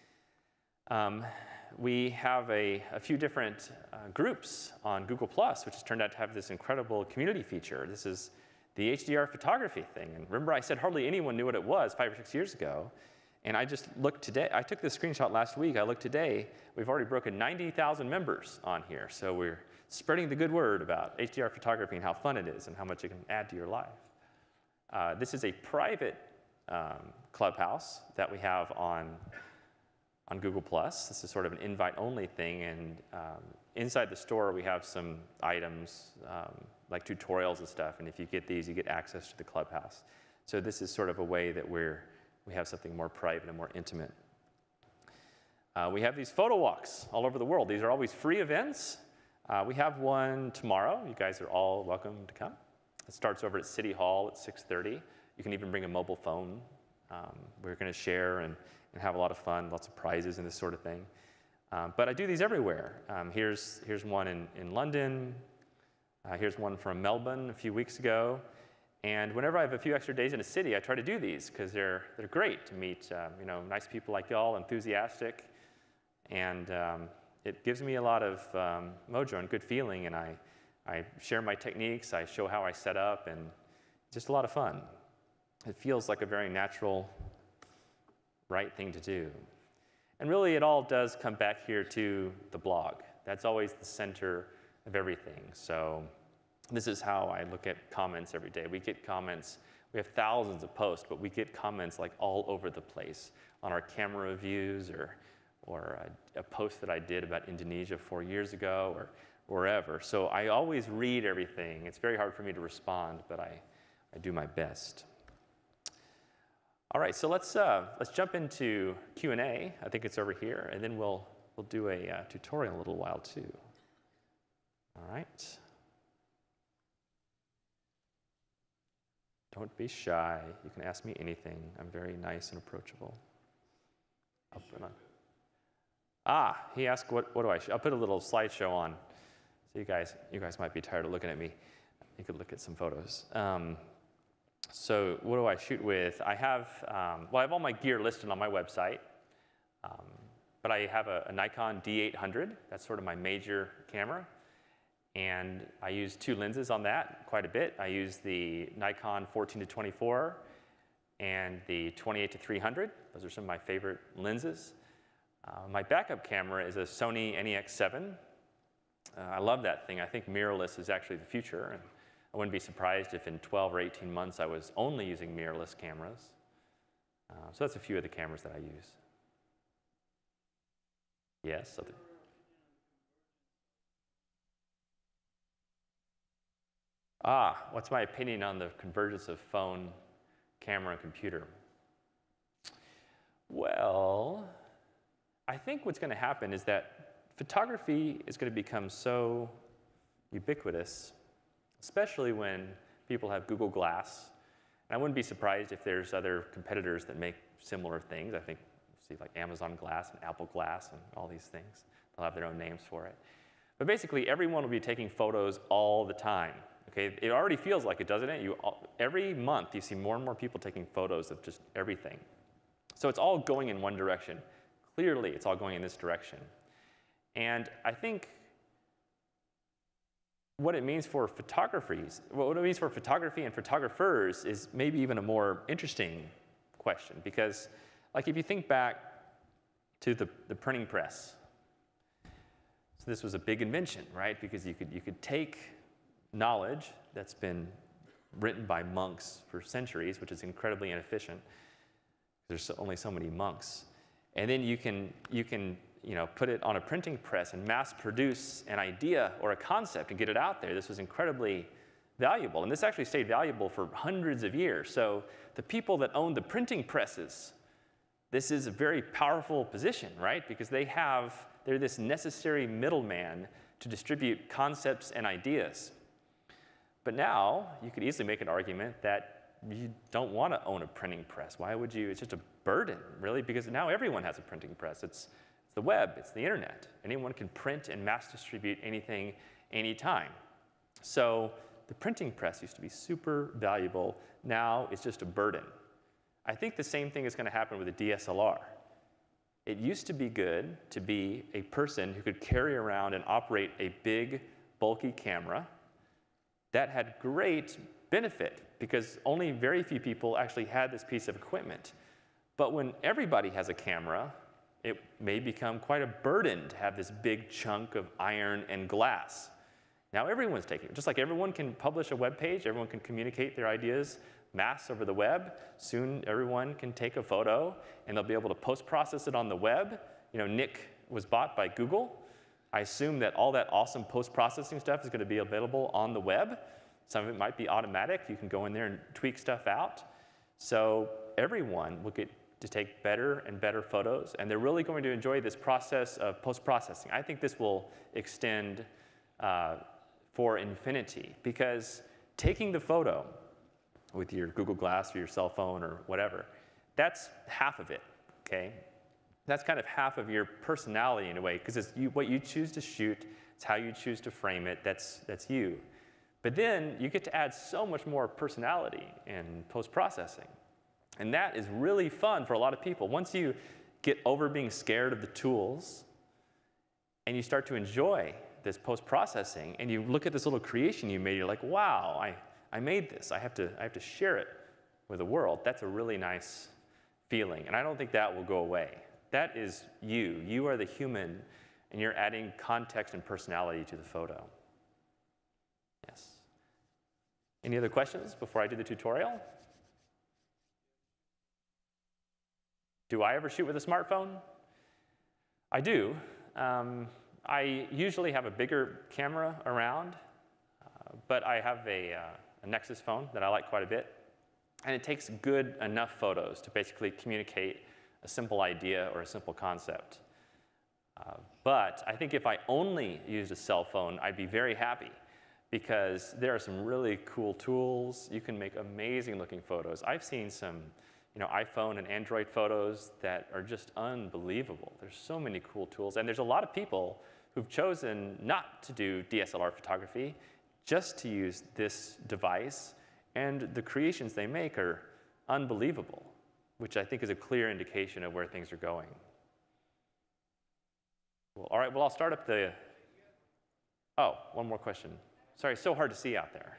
We have a few different groups on Google+, which has turned out to have this incredible community feature. This is the HDR photography thing. And remember, I said hardly anyone knew what it was 5 or 6 years ago. And I just looked today. I took this screenshot last week. I looked today. We've already broken 90,000 members on here. So we're spreading the good word about HDR photography and how fun it is and how much it can add to your life. This is a private clubhouse that we have on Google+. This is sort of an invite-only thing. And inside the store, we have some items like tutorials and stuff. And if you get these, you get access to the clubhouse. So this is sort of a way that we have something more private and more intimate. We have these photo walks all over the world. These are always free events. We have one tomorrow. You guys are all welcome to come. It starts over at City Hall at 6:30. You can even bring a mobile phone. We're going to share and have a lot of fun, lots of prizes and this sort of thing. But I do these everywhere. Here's one in London. Here's one from Melbourne a few weeks ago. And whenever I have a few extra days in a city, I try to do these because they're great to meet nice people like y'all, enthusiastic. And it gives me a lot of mojo and good feeling. And I share my techniques. I show how I set up. And it's just a lot of fun. It feels like a very natural, right thing to do. And really, it all does come back here to the blog. That's always the center of everything. So this is how I look at comments every day. We get comments. We have thousands of posts, but we get comments like all over the place on our camera reviews or a post that I did about Indonesia 4 years ago or wherever. So I always read everything. It's very hard for me to respond, but I do my best. All right, so let's jump into Q&A. I think it's over here, and then we'll do a tutorial in a little while too. All right. Don't be shy. You can ask me anything. I'm very nice and approachable. I'll put on. He asked, what do I shoot? I'll put a little slideshow on. So you guys might be tired of looking at me. You could look at some photos. So what do I shoot with? I have all my gear listed on my website. But I have a Nikon D800. That's sort of my major camera. And I use 2 lenses on that quite a bit. I use the Nikon 14-24 and the 28-300. Those are some of my favorite lenses. My backup camera is a Sony NEX7. I love that thing. I think mirrorless is actually the future. And I wouldn't be surprised if in 12 or 18 months I was only using mirrorless cameras. So that's a few of the cameras that I use. Yes? What's my opinion on the convergence of phone, camera, and computer? Well, I think what's going to happen is that photography is going to become so ubiquitous, especially when people have Google Glass. And I wouldn't be surprised if there's other competitors that make similar things. I think you see like Amazon Glass and Apple Glass and all these things. They'll have their own names for it. But basically, everyone will be taking photos all the time. Okay, it already feels like it, doesn't it? Every month, you see more and more people taking photos of just everything. So it's all going in one direction. Clearly, it's all going in this direction. And I think what it means for photography and photographers is maybe even a more interesting question. Because like if you think back to the printing press, so this was a big invention, right? Because you could take knowledge that's been written by monks for centuries, which is incredibly inefficient. There's only so many monks. And then you can put it on a printing press and mass produce an idea or a concept and get it out there. This was incredibly valuable. And this actually stayed valuable for hundreds of years. So the people that own the printing presses, this is a very powerful position, right? Because they're this necessary middleman to distribute concepts and ideas. But now, you could easily make an argument that you don't want to own a printing press. Why would you? It's just a burden, really, because now everyone has a printing press. It's the web, it's the internet. Anyone can print and mass distribute anything, anytime. So the printing press used to be super valuable. Now it's just a burden. I think the same thing is going to happen with a DSLR. It used to be good to be a person who could carry around and operate a big, bulky camera. That had great benefit because only very few people actually had this piece of equipment. But when everybody has a camera, it may become quite a burden to have this big chunk of iron and glass. Now everyone's taking it. Just like everyone can publish a web page, everyone can communicate their ideas mass over the web. Soon everyone can take a photo and they'll be able to post-process it on the web. Nick was bought by Google. I assume that all that awesome post-processing stuff is going to be available on the web. Some of it might be automatic. You can go in there and tweak stuff out. So everyone will get to take better and better photos, and they're really going to enjoy this process of post-processing. I think this will extend for infinity, because taking the photo with your Google Glass or your cell phone or whatever, that's half of it, okay? That's kind of half of your personality in a way, because it's what you choose to shoot, it's how you choose to frame it, that's you. But then you get to add so much more personality in post-processing. And that is really fun for a lot of people. Once you get over being scared of the tools and you start to enjoy this post-processing and you look at this little creation you made, you're like, wow, I made this. I have to share it with the world. That's a really nice feeling. And I don't think that will go away. That is you. You are the human, and you're adding context and personality to the photo. Yes. Any other questions before I do the tutorial? Do I ever shoot with a smartphone? I do. I usually have a bigger camera around, but I have a Nexus phone that I like quite a bit. And it takes good enough photos to basically communicate a simple idea or a simple concept. But I think if I only used a cell phone, I'd be very happy, because there are some really cool tools. You can make amazing looking photos. I've seen some iPhone and Android photos that are just unbelievable. There's so many cool tools, and there's a lot of people who've chosen not to do DSLR photography, just to use this device, and the creations they make are unbelievable, which I think is a clear indication of where things are going. Well, all right, well, I'll start up the, oh, one more question. Sorry, it's so hard to see out there.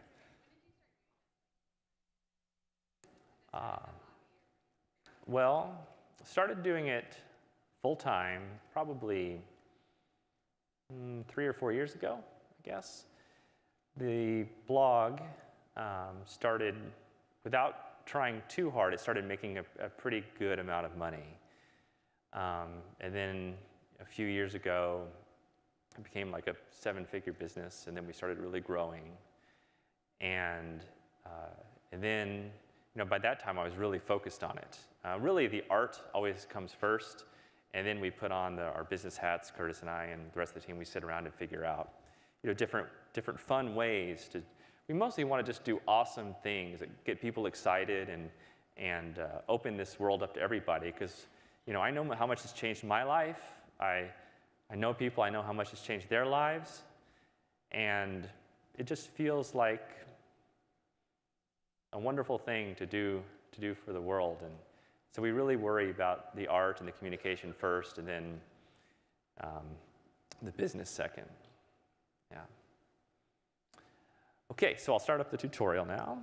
Well, started doing it full-time probably 3 or 4 years ago, I guess. The blog started, without trying too hard, it started making a pretty good amount of money. And then a few years ago, it became like a 7-figure business, and then we started really growing. And then, by that time, I was really focused on it. Really, the art always comes first, and then we put on our business hats, Curtis and I, and the rest of the team. We sit around and figure out, different fun ways to. We mostly want to just do awesome things that get people excited and open this world up to everybody. Because, I know how much it's changed my life. I know people. I know how much it's changed their lives, and it just feels like a wonderful thing to do for the world. And so we really worry about the art and the communication first, and then the business second. Yeah. Okay, so I'll start up the tutorial now.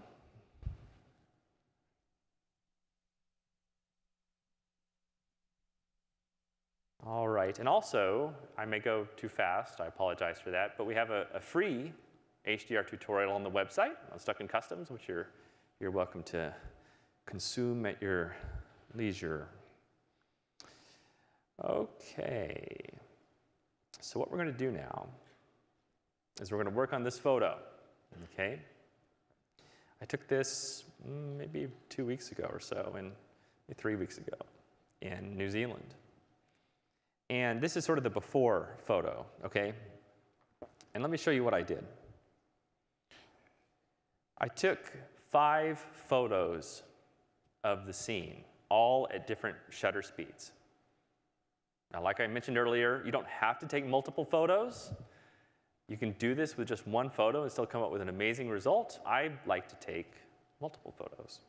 All right, and also, I may go too fast, I apologize for that, but we have a free HDR tutorial on the website on Stuck in Customs, which you're welcome to consume at your leisure. Okay, so what we're going to do now is we're going to work on this photo, okay? I took this maybe 2 weeks ago or so, and 3 weeks ago in New Zealand. And this is sort of the before photo, okay? And let me show you what I did. I took 5 photos of the scene, all at different shutter speeds. Now, like I mentioned earlier, you don't have to take multiple photos. You can do this with just one photo and still come up with an amazing result. I like to take multiple photos.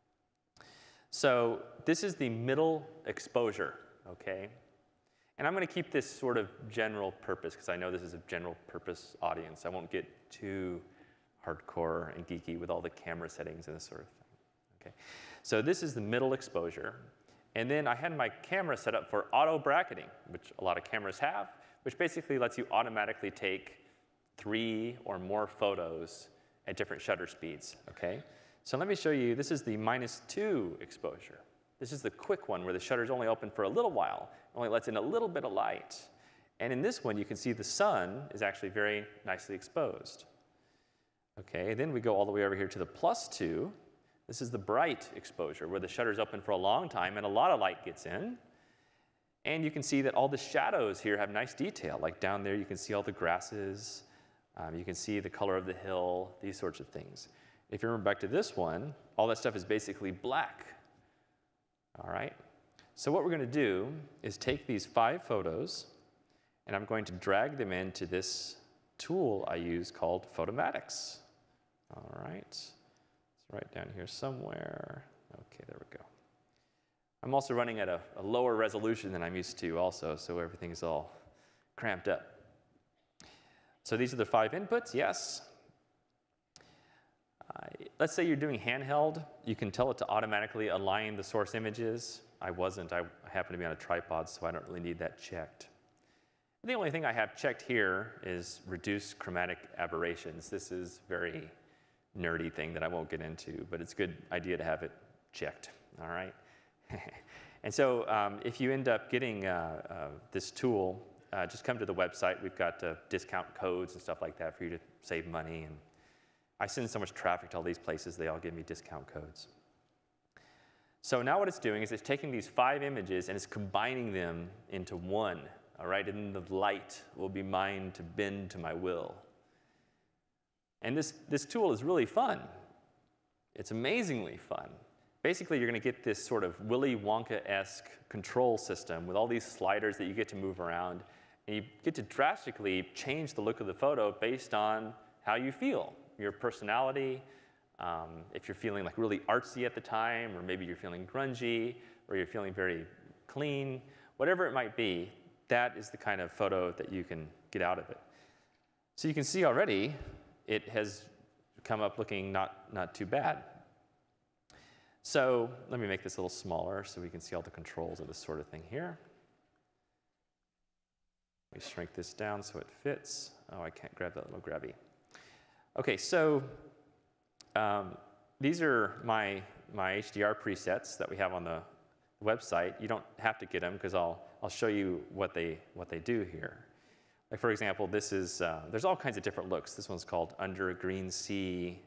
So this is the middle exposure, okay? And I'm going to keep this sort of general purpose, because I know this is a general purpose audience. I won't get too hardcore and geeky with all the camera settings and this sort of thing. Okay. So this is the middle exposure. And then I had my camera set up for auto bracketing, which a lot of cameras have, which basically lets you automatically take 3 or more photos at different shutter speeds. Okay. So let me show you, this is the -2 exposure. This is the quick one where the shutter's only open for a little while, only lets in a little bit of light. And in this one, you can see the sun is actually very nicely exposed. Okay, then we go all the way over here to the +2. This is the bright exposure, where the shutter's open for a long time and a lot of light gets in. And you can see that all the shadows here have nice detail. Like down there, you can see all the grasses. You can see the color of the hill, these sorts of things. If you remember back to this one, all that stuff is basically black. All right, so what we're going to do is take these 5 photos, and I'm going to drag them into this tool I use called Photomatics. All right, it's right down here somewhere. Okay, there we go. I'm also running at a lower resolution than I'm used to also, so everything's all cramped up. So these are the 5 inputs, yes. Let's say you're doing handheld. You can tell it to automatically align the source images. I wasn't. I happen to be on a tripod, so I don't really need that checked. The only thing I have checked here is reduce chromatic aberrations. This is a very nerdy thing that I won't get into, but it's a good idea to have it checked, all right? And so if you end up getting this tool, just come to the website. We've got discount codes and stuff like that for you to save money. And I send so much traffic to all these places, they all give me discount codes. So now what it's doing is it's taking these 5 images and it's combining them into one all right? And the light will be mine to bend to my will. And this tool is really fun. It's amazingly fun. Basically, you're going to get this sort of Willy Wonka-esque control system with all these sliders that you get to move around. And you get to drastically change the look of the photo based on how you feel, your personality, if you're feeling like really artsy at the time, or maybe you're feeling grungy, or you're feeling very clean, whatever it might be, that is the kind of photo that you can get out of it. So you can see already it has come up looking not too bad. So let me make this a little smaller so we can see all the controls of this sort of thing here. Let me shrink this down so it fits. Oh, I can't grab that little grabby. Okay, so these are my HDR presets that we have on the website. You don't have to get them because I'll show you what they do here. Like for example, this is there's all kinds of different looks. This one's called Under a Green Sea.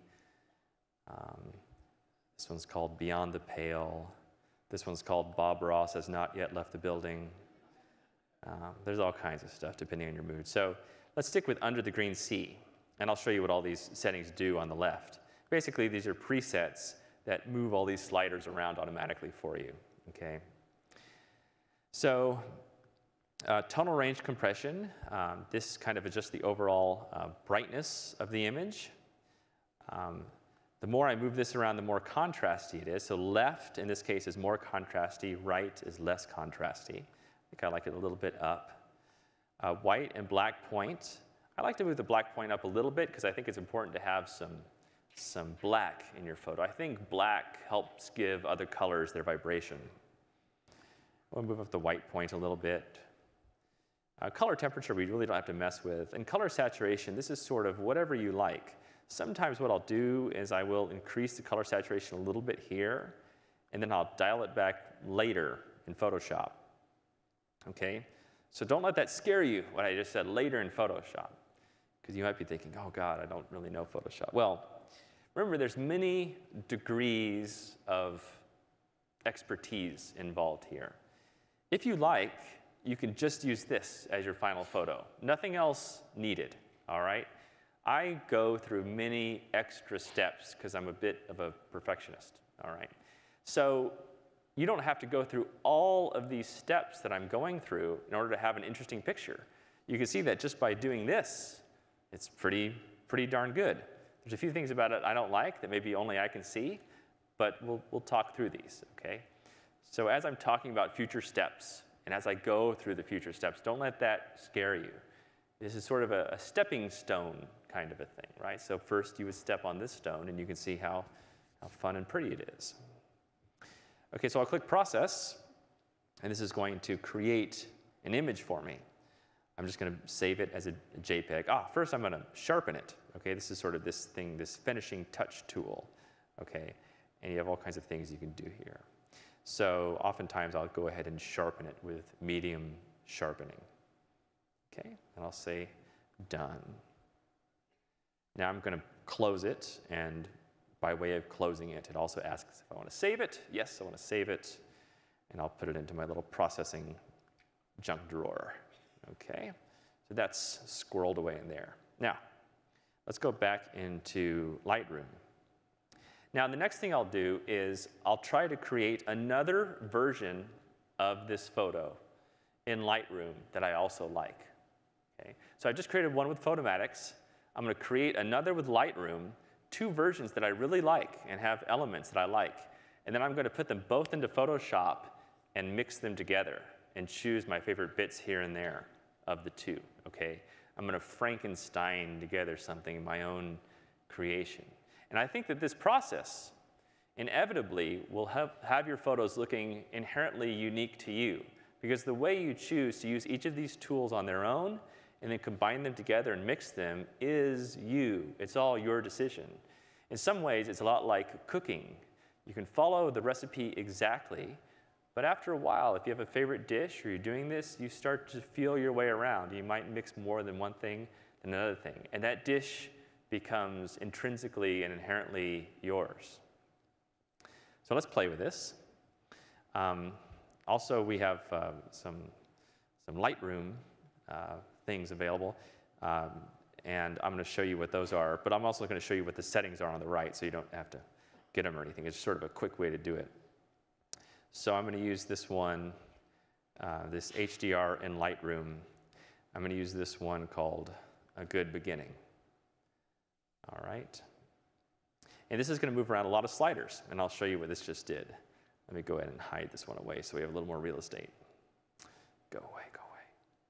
This one's called Beyond the Pale. This one's called Bob Ross Has Not Yet Left the Building. There's all kinds of stuff depending on your mood. So let's stick with Under the Green Sea, and I'll show you what all these settings do on the left. Basically, these are presets that move all these sliders around automatically for you, okay? So tonal range compression, this kind of adjusts the overall brightness of the image. The more I move this around, the more contrasty it is. So left, in this case, is more contrasty. Right is less contrasty. I think I like it a little bit up. White and black point. I like to move the black point up a little bit because I think it's important to have some black in your photo. I think black helps give other colors their vibration. We'll move up the white point a little bit. Color temperature we really don't have to mess with. And color saturation, this is sort of whatever you like. Sometimes what I'll do is I will increase the color saturation a little bit here, and then I'll dial it back later in Photoshop. Okay? So don't let that scare you, what I just said, later in Photoshop. Because you might be thinking, oh God, I don't really know Photoshop. Well, remember there's many degrees of expertise involved here. If you like, you can just use this as your final photo. Nothing else needed, all right? I go through many extra steps because I'm a bit of a perfectionist, all right? So you don't have to go through all of these steps that I'm going through in order to have an interesting picture. You can see that just by doing this, it's pretty darn good. There's a few things about it I don't like that maybe only I can see, but we'll talk through these, okay? So as I'm talking about future steps, and as I go through the future steps, don't let that scare you. This is sort of a stepping stone kind of a thing, right? So first you would step on this stone, and you can see how fun and pretty it is. Okay, so I'll click Process, and this is going to create an image for me. I'm just going to save it as a JPEG. First I'm going to sharpen it. Okay, this is sort of this thing, this finishing touch tool. Okay, and you have all kinds of things you can do here. So oftentimes I'll go ahead and sharpen it with medium sharpening. Okay, and I'll say done. Now I'm going to close it, and by way of closing it, it also asks if I want to save it. Yes, I want to save it, and I'll put it into my little processing junk drawer. Okay, so that's squirreled away in there. Now, let's go back into Lightroom. Now, the next thing I'll do is I'll try to create another version of this photo in Lightroom that I also like. Okay, so I just created one with Photomatics. I'm going to create another with Lightroom, two versions that I really like and have elements that I like. And then I'm going to put them both into Photoshop and mix them together and choose my favorite bits here and there of the two, okay? I'm going to Frankenstein together something in my own creation. And I think that this process inevitably will have your photos looking inherently unique to you, because the way you choose to use each of these tools on their own and then combine them together and mix them is you. It's all your decision. In some ways, it's a lot like cooking. You can follow the recipe exactly, but after a while, if you have a favorite dish or you're doing this, you start to feel your way around. You might mix more than one thing than another thing, and that dish becomes intrinsically and inherently yours. So let's play with this. Also, we have some some Lightroom things available. And I'm going to show you what those are, but I'm also going to show you what the settings are on the right, so you don't have to get them or anything. It's sort of a quick way to do it. So I'm going to use this one, this HDR in Lightroom. I'm going to use this one called A Good Beginning. All right. And this is going to move around a lot of sliders, and I'll show you what this just did. Let me go ahead and hide this one away so we have a little more real estate. Go away, go away.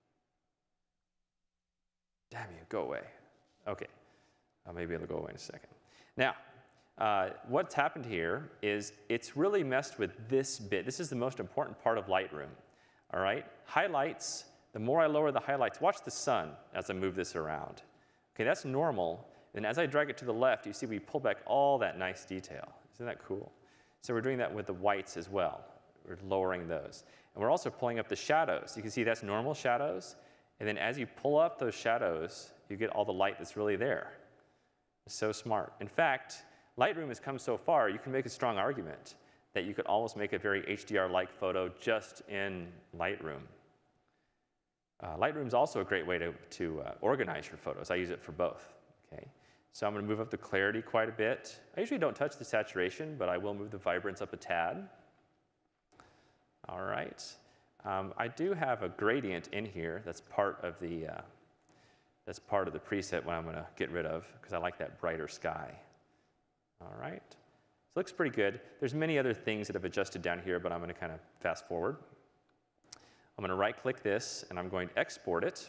Damn you, go away. Okay, maybe it'll go away in a second. Now, what's happened here is it's really messed with this bit. This is the most important part of Lightroom, all right? Highlights, the more I lower the highlights, watch the sun as I move this around. Okay, that's normal. Then as I drag it to the left, you see we pull back all that nice detail. Isn't that cool? So we're doing that with the whites as well. We're lowering those. And we're also pulling up the shadows. You can see that's normal shadows. And then as you pull up those shadows, you get all the light that's really there. It's so smart. In fact, Lightroom has come so far, you can make a strong argument that you could almost make a very HDR-like photo just in Lightroom. Lightroom is also a great way to organize your photos. I use it for both. Okay. So I'm going to move up the clarity quite a bit. I usually don't touch the saturation, but I will move the vibrance up a tad. All right. I do have a gradient in here that's part of the preset what I'm going to get rid of because I like that brighter sky. All right. So it looks pretty good. There's many other things that have adjusted down here, but I'm going to kind of fast forward. I'm going to right-click this, and I'm going to export it.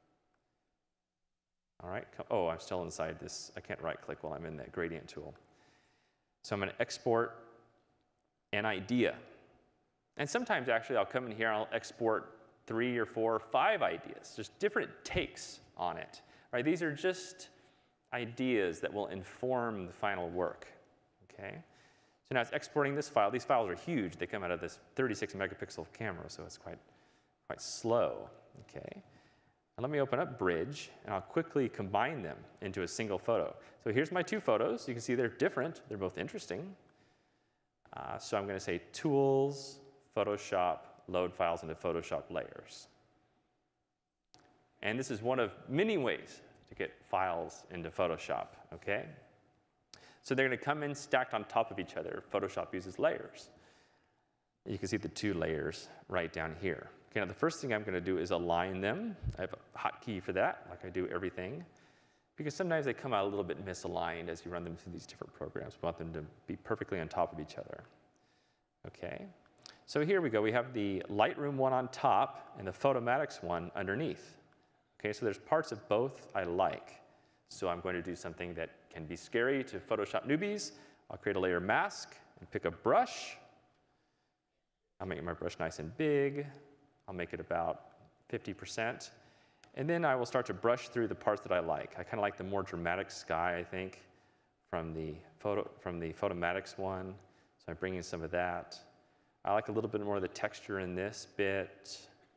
All right. Oh, I'm still inside this. I can't right-click while I'm in that gradient tool. So I'm going to export an idea. And sometimes, actually, I'll come in here and I'll export 3 or 4 or 5 ideas, just different takes on it. Right? These are just ideas that will inform the final work. Okay? So now it's exporting this file. These files are huge. They come out of this 36 megapixel camera, so it's quite slow. Okay? And let me open up Bridge, and I'll quickly combine them into a single photo. So here's my 2 photos. You can see they're different. They're both interesting. So I'm going to say Tools, Photoshop, Load Files into Photoshop Layers. And this is one of many ways to get files into Photoshop. Okay? So they're going to come in stacked on top of each other. Photoshop uses layers. You can see the 2 layers right down here. Okay, now the first thing I'm going to do is align them. I have a hotkey for that, like I do everything, because sometimes they come out a little bit misaligned as you run them through these different programs. We want them to be perfectly on top of each other. Okay, so here we go. We have the Lightroom one on top and the Photomatics one underneath. Okay, so there's parts of both I like. So I'm going to do something that can be scary to Photoshop newbies. I'll create a layer mask and pick a brush. I'll make my brush nice and big. I'll make it about 50%. And then I will start to brush through the parts that I like. I kind of like the more dramatic sky, I think, from the Photomatics one. So I'm bringing some of that. I like a little bit more of the texture in this bit.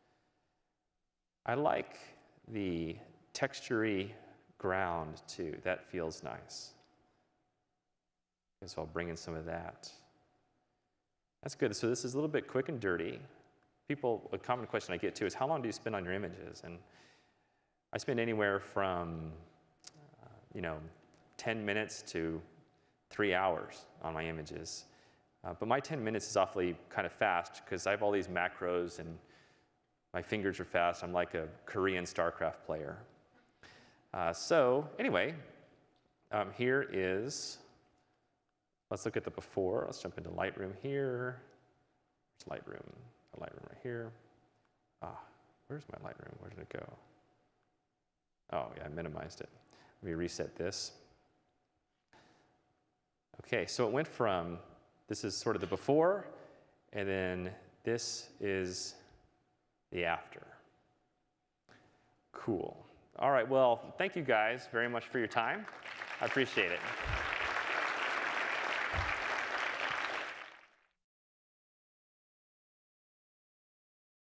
I like the textury ground, too. That feels nice. So I'll bring in some of that. That's good. So this is a little bit quick and dirty. A common question I get too is, how long do you spend on your images? And I spend anywhere from 10 minutes to 3 hours on my images. But my 10 minutes is awfully kind of fast because I have all these macros and my fingers are fast. I'm like a Korean StarCraft player. So anyway, here is, let's look at the before. Let's jump into Lightroom here. Where's Lightroom? Lightroom right here. Where's my Lightroom? Where did it go? Oh, yeah, I minimized it. Let me reset this. Okay, so it went from, this is sort of the before, and then this is the after. Cool. All right, well, thank you guys very much for your time. I appreciate it.